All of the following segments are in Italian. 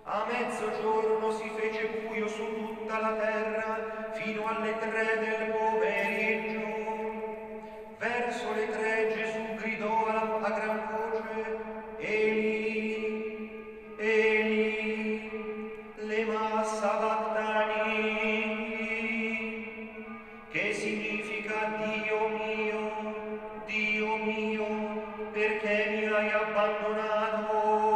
A mezzogiorno si fece buio su tutta la terra fino alle 3 del pomeriggio. Verso le 3 Gesù gridò a gran voce: Eli, Eli, lema sabachthani, che significa Dio mio, perché mi hai abbandonato?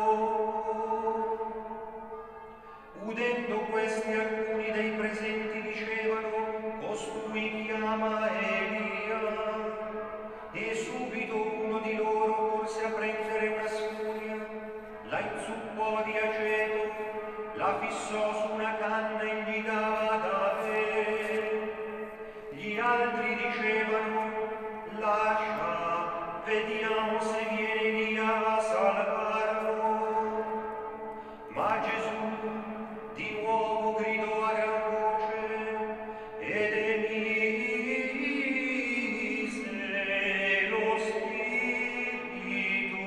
Udendo questi, alcuni dei presenti dicevano: costui chiama Elia. E subito uno di loro corse a prendere una spugna, la inzuppò di aceto, la fissò su una canna e gli dava da bere. Gli altri dicevano: lascia, vediamo se viene Elia a salvarlo. Ma Gesù di nuovo gridò a gran voce ed emise lo spirito.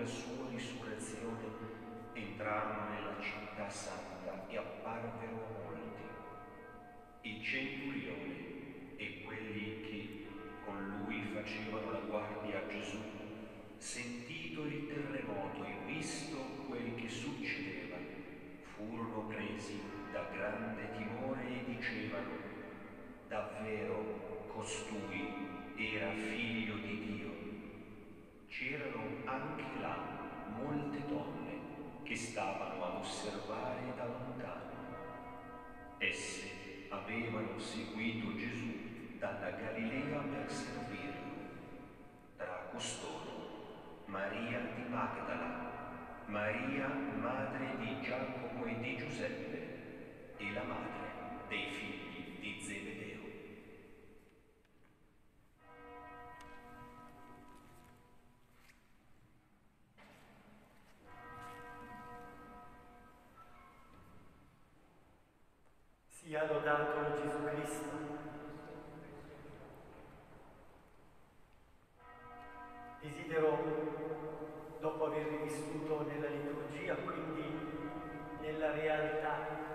sua risurrezione, entrarono nella città santa e apparvero a molti. Il centurione e quelli che con lui facevano la guardia a Gesù, sentito il terremoto e visto quel che succedeva, furono presi da grande timore e dicevano: davvero costui era figlio di Dio. C'erano anche là molte donne che stavano ad osservare da lontano. Esse avevano seguito Gesù dalla Galilea per servirlo. Tra costoro Maria di Magdala, Maria madre di Giacomo e di Giuseppe e la madre dei figli di Zebedeo. Sia lodato Gesù Cristo. Desidero, dopo aver vissuto nella liturgia, quindi nella realtà